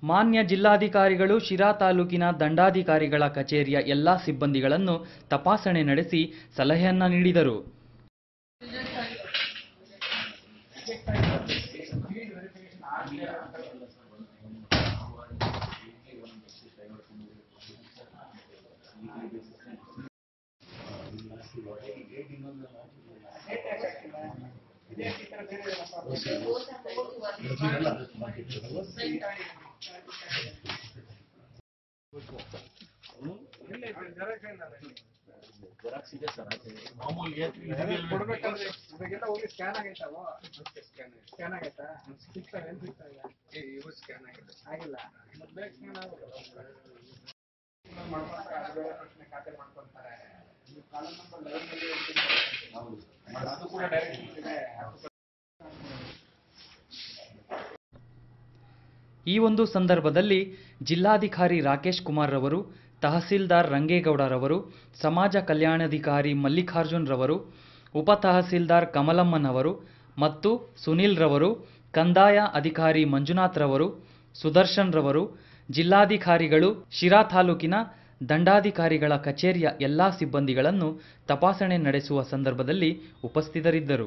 ಮಾನ್ಯ ಜಿಲ್ಲಾಧಿಕಾರಿಗಳು ಶಿರಾ ತಾಲೂಕಿನ ದಂಡಾಧಿಕಾರಿಗಳ ಕಚೇರಿಯ ಎಲ್ಲಾ ಸಿಬ್ಬಂದಿಗಳನ್ನು ತಪಾಸಣೆ ನಡೆಸಿ ಸಲಹೆಯನ್ನ ನೀಡಿದರು. ಈ ಒಂದು ಸಂದರ್ಭದಲ್ಲಿ ಜಿಲ್ಲಾಧಿಕಾರಿ ರಾಕೇಶ್ ಕುಮಾರ್ ರವರು, ತಹಸೀಲ್ದಾರ್ ರಂಗೇಗೌಡರವರು, ಸಮಾಜ ಕಲ್ಯಾಣಾಧಿಕಾರಿ ಮಲ್ಲಿಕಾರ್ಜುನ್ ರವರು, ಉಪ ತಹಸೀಲ್ದಾರ್ ಕಮಲಮ್ಮನವರು ಮತ್ತು ಸುನಿಲ್ ರವರು, ಕಂದಾಯ ಅಧಿಕಾರಿ ಮಂಜುನಾಥ್ ರವರು, ಸುದರ್ಶನ್ ರವರು, ಜಿಲ್ಲಾಧಿಕಾರಿಗಳು, ಶಿರಾ ತಾಲೂಕಿನ ದಂಡಾಧಿಕಾರಿಗಳ ಕಚೇರಿಯ ಎಲ್ಲಾ ಸಿಬ್ಬಂದಿಗಳನ್ನು ತಪಾಸಣೆ ನಡೆಸುವ ಸಂದರ್ಭದಲ್ಲಿ ಉಪಸ್ಥಿತರಿದ್ದರು.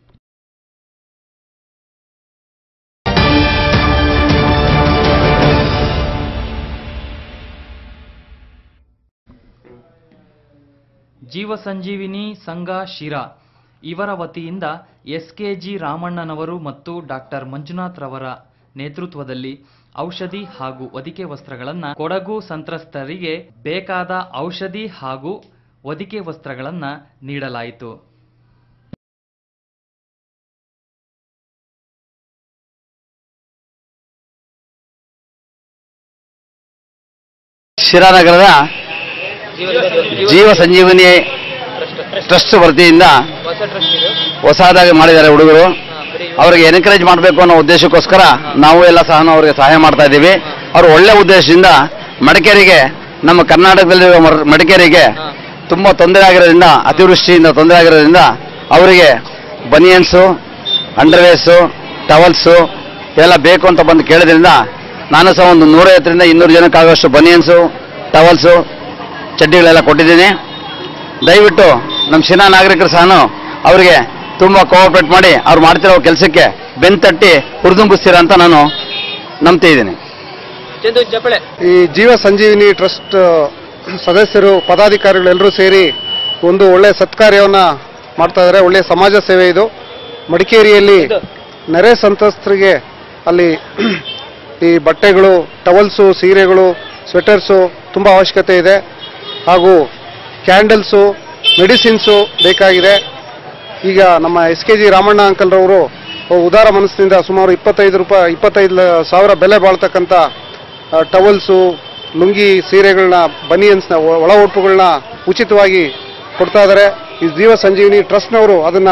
ಜೀವ ಸಂಜೀವಿನಿ ಸಂಘ ಶಿರಾ ಇವರ ವತಿಯಿಂದ ಎಸ್ಕೆಜಿ ರಾಮಣ್ಣನವರು ಮತ್ತು ಡಾಕ್ಟರ್ ಮಂಜುನಾಥ್ ರವರ ನೇತೃತ್ವದಲ್ಲಿ ಔಷಧಿ ಹಾಗೂ ಹೊದಿಕೆ ವಸ್ತ್ರಗಳನ್ನು ಕೊಡಗು ಸಂತ್ರಸ್ತರಿಗೆ ಬೇಕಾದ ಔಷಧಿ ಹಾಗೂ ಹೊದಿಕೆ ವಸ್ತ್ರಗಳನ್ನು ನೀಡಲಾಯಿತು. ಶಿರಾ ನಗರದ ಜೀವ ಸಂಜೀವನಿ ಟ್ರಸ್ಟ್ ವತಿಯಿಂದ ಹೊಸದಾಗಿ ಮಾಡಿದ್ದಾರೆ ಹುಡುಗರು. ಅವರಿಗೆ ಎನ್ಕರೇಜ್ ಮಾಡಬೇಕು ಅನ್ನೋ ಉದ್ದೇಶಕ್ಕೋಸ್ಕರ ನಾವು ಎಲ್ಲ ಸಹ ಅವರಿಗೆ ಸಹಾಯ ಮಾಡ್ತಾ ಇದ್ದೀವಿ. ಅವರು ಒಳ್ಳೆ ಉದ್ದೇಶದಿಂದ ಮಡಿಕೇರಿಗೆ, ನಮ್ಮ ಕರ್ನಾಟಕದಲ್ಲಿರುವ ಮಡಿಕೇರಿಗೆ ತುಂಬಾ ತೊಂದರೆ ಆಗಿರೋದ್ರಿಂದ, ಅತಿವೃಷ್ಟಿಯಿಂದ ತೊಂದರೆ ಆಗಿರೋದ್ರಿಂದ ಅವರಿಗೆ ಬನಿಯನ್ಸು, ಅಂಡರ್ವೇರ್ಸು, ಟವಲ್ಸು ಎಲ್ಲ ಬೇಕು ಅಂತ ಬಂದು ಕೇಳಿದ್ರಿಂದ ನಾನು ಸಹ ಒಂದು 150ರಿಂದ 200 ಜನಕ್ಕಾಗುವಷ್ಟು ಬನಿಯನ್ಸು, ಟವಲ್ಸು, ಚಡ್ಡಿಗಳೆಲ್ಲ ಕೊಟ್ಟಿದ್ದೀನಿ. ದಯವಿಟ್ಟು ನಮ್ಮ ಶಿರಾ ನಾಗರಿಕರು ಸಹ ಅವರಿಗೆ ತುಂಬ ಕೋಆಪರೇಟ್ ಮಾಡಿ ಅವ್ರು ಮಾಡ್ತಿರೋ ಕೆಲಸಕ್ಕೆ ಬೆನ್ತಟ್ಟಿ ಹುರಿದುಂಬಿಸ್ತೀರ ಅಂತ ನಾನು ನಂಬ್ತಿದ್ದೀನಿ. ಈ ಜೀವ ಸಂಜೀವಿನಿ ಟ್ರಸ್ಟ್ ಸದಸ್ಯರು, ಪದಾಧಿಕಾರಿಗಳೆಲ್ಲರೂ ಸೇರಿ ಒಂದು ಒಳ್ಳೆ ಸತ್ಕಾರ್ಯವನ್ನ ಮಾಡ್ತಾ ಇದ್ದಾರೆ. ಒಳ್ಳೆ ಸಮಾಜ ಸೇವೆ ಇದು. ಮಡಿಕೇರಿಯಲ್ಲಿ ನೆರೆ ಸಂತ್ರಸ್ತರಿಗೆ ಅಲ್ಲಿ ಈ ಬಟ್ಟೆಗಳು, ಟವಲ್ಸು, ಸೀರೆಗಳು, ಸ್ವೆಟರ್ಸು ತುಂಬ ಅವಶ್ಯಕತೆ ಇದೆ. ಹಾಗೂ ಕ್ಯಾಂಡಲ್ಸು, ಮೆಡಿಸಿನ್ಸು ಬೇಕಾಗಿದೆ. ಈಗ ನಮ್ಮ ಎಸ್ಕೆಜಿ ರಾಮಣ್ಣ ಅಂಕಲ್ರವರು ಉದಾರ ಮನಸ್ಸಿನಿಂದ ಸುಮಾರು 25,000 ಬೆಲೆ ಬಾಳ್ತಕ್ಕಂಥ ಟವಲ್ಸು, ಲುಂಗಿ, ಸೀರೆಗಳನ್ನ, ಬನಿಯನ್ಸ್ನ, ಒಳ ಉಡುಪುಗಳನ್ನ ಉಚಿತವಾಗಿ ಕೊಡ್ತಾ ಇದ್ದಾರೆ. ಈ ಜೀವ ಸಂಜೀವಿನಿ ಟ್ರಸ್ಟ್ನವರು ಅದನ್ನ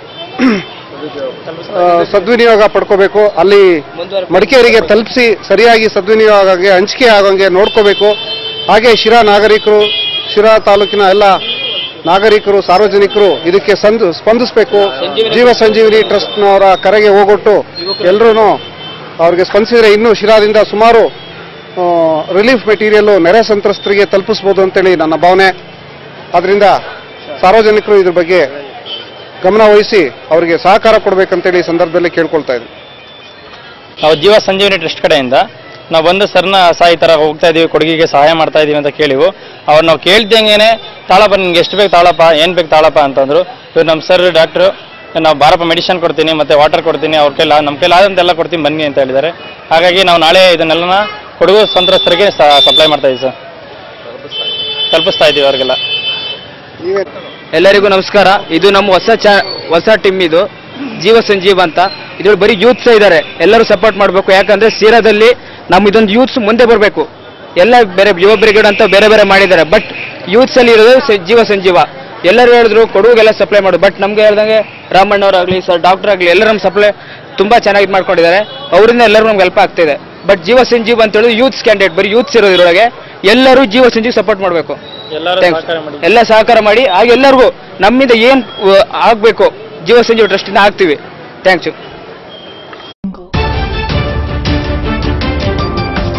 ಸದ್ವಿನಿಯೋಗ ಪಡ್ಕೋಬೇಕು. ಅಲ್ಲಿ ಮಡಿಕೇರಿಗೆ ತಲುಪಿಸಿ ಸರಿಯಾಗಿ ಸದ್ವಿನಿಯೋಗ ಆಗೋಂಗೆ, ಹಂಚಿಕೆ ಆಗೋಂಗೆ ನೋಡ್ಕೋಬೇಕು. ಹಾಗೆ ಶಿರಾ ನಾಗರಿಕರು, ಶಿರಾ ತಾಲೂಕಿನ ಎಲ್ಲ ನಾಗರಿಕರು, ಸಾರ್ವಜನಿಕರು ಇದಕ್ಕೆ ಸ್ಪಂದಿಸಬೇಕು. ಜೀವ ಸಂಜೀವಿನಿ ಟ್ರಸ್ಟ್ನವರ ಕರೆಗೆ ಹೋಗೊಟ್ಟು ಎಲ್ಲರೂ ಅವ್ರಿಗೆ ಸ್ಪಂದಿಸಿದ್ರೆ ಇನ್ನೂ ಶಿರಾದಿಂದ ಸುಮಾರು ರಿಲೀಫ್ ಮೆಟೀರಿಯಲ್ ನೆರೆ ಸಂತ್ರಸ್ತರಿಗೆ ತಲುಪಿಸ್ಬೋದು ಅಂತೇಳಿ ನನ್ನ ಭಾವನೆ. ಅದರಿಂದ ಸಾರ್ವಜನಿಕರು ಇದ್ರ ಬಗ್ಗೆ ಗಮನ ವಹಿಸಿ ಅವರಿಗೆ ಸಹಕಾರ ಕೊಡಬೇಕಂತೇಳಿ ಈ ಸಂದರ್ಭದಲ್ಲಿ ಕೇಳ್ಕೊಳ್ತಾ ಇದ್ದೀನಿ. ನಾವು ಜೀವ ಸಂಜೀವಿನಿ ಟ್ರಸ್ಟ್ ಕಡೆಯಿಂದ ನಾವು ಬಂದು ಸರ್ನ ಈ ಥರ ಹೋಗ್ತಾ ಇದೀವಿ, ಕೊಡಗಿಗೆ ಸಹಾಯ ಮಾಡ್ತಾ ಇದೀವಿ ಅಂತ ಕೇಳಿವು. ಅವ್ರು ನಾವು ಕೇಳ್ದಂಗೆನೆ ತಾಳಪ್ಪ, ನಿನ್ಗೆ ಎಷ್ಟು ಬೇಕು ತಾಳಪ್ಪ, ಏನು ಬೇಕು ತಾಳಪ್ಪ ಅಂತಂದ್ರು. ಇವ್ರು ನಮ್ಮ ಸರ್ ಡಾಕ್ಟ್ರು, ನಾವು ಬಾರಪ್ಪ ಮೆಡಿಸಿನ್ ಕೊಡ್ತೀನಿ, ಮತ್ತೆ ವಾಟರ್ ಕೊಡ್ತೀನಿ, ಅವ್ರ ಕೈಲ ನಮ್ಮ ಕೈಲಾದಂತೆಲ್ಲ ಕೊಡ್ತೀನಿ ಬನ್ನಿ ಅಂತ ಹೇಳಿದ್ದಾರೆ. ಹಾಗಾಗಿ ನಾವು ನಾಳೆ ಇದನ್ನೆಲ್ಲ ಕೊಡಗು ಸಂತ್ರಸ್ತರಿಗೆ ಸಪ್ಲೈ ಮಾಡ್ತಾ ಇದೀವಿ ಸರ್, ತಲುಪಿಸ್ತಾ ಇದ್ದೀವಿ ಅವ್ರಿಗೆಲ್ಲ. ಎಲ್ಲರಿಗೂ ನಮಸ್ಕಾರ. ಇದು ನಮ್ಮ ಹೊಸ ಟೀಮ್, ಇದು ಜೀವ ಸಂಜೀವ ಅಂತ. ಇದ್ರಲ್ಲಿ ಬರೀ ಯೂತ್ಸ್ ಇದ್ದಾರೆ, ಎಲ್ಲರೂ ಸಪೋರ್ಟ್ ಮಾಡಬೇಕು. ಯಾಕಂದ್ರೆ ಶಿರಾದಲ್ಲಿ ನಮ್ಮ ಇದೊಂದು ಯೂತ್ಸ್ ಮುಂದೆ ಬರಬೇಕು. ಎಲ್ಲ ಬೇರೆ ಯುವ ಬ್ರಿಗೇಡ್ ಅಂತ ಬೇರೆ ಬೇರೆ ಮಾಡಿದ್ದಾರೆ, ಬಟ್ ಯೂತ್ಸ್ ಅಲ್ಲಿ ಇರೋದು ಜೀವ ಸಂಜೀವ. ಎಲ್ಲರೂ ಹೇಳಿದ್ರು ಕೊಡಗುಗೆಲ್ಲ ಸಪ್ಲೈ ಮಾಡು, ಬಟ್ ನಮ್ಗೆ ಹೇಳ್ದಂಗೆ ರಾಮಣ್ಣವರಾಗಲಿ ಸರ್, ಡಾಕ್ಟರ್ ಆಗಲಿ ಎಲ್ಲರೂ ನಮ್ಮ ಸಪ್ಲೈ ತುಂಬಾ ಚೆನ್ನಾಗಿ ಮಾಡ್ಕೊಂಡಿದ್ದಾರೆ. ಅವರಿಂದ ಎಲ್ಲರೂ ನಮ್ಗೆ ಹೆಲ್ಪ್ ಆಗ್ತಿದೆ. ಬಟ್ ಜೀವ ಸಂಜೀವ ಅಂತ ಹೇಳಿದ್ರೆ ಯೂತ್ಸ್ ಕ್ಯಾಂಡಿಡೇಟ್, ಬರೀ ಯೂತ್ಸ್ ಇರೋದು ಇದ್ರೊಳಗೆ. ಎಲ್ಲರೂ ಜೀವ ಸಂಜೀವ ಸಪೋರ್ಟ್ ಮಾಡಬೇಕು, ಎಲ್ಲ ಸಹಕಾರ ಮಾಡಿ. ಹಾಗೆ ಎಲ್ಲರಿಗೂ ನಮ್ಮಿಂದ ಏನ್ ಆಗ್ಬೇಕು ಜೀವ ಸಂಜೀವ ಟ್ರಸ್ಟಿಂದ ಆಗ್ತೀವಿ. Thanks you.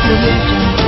Audio Jungle.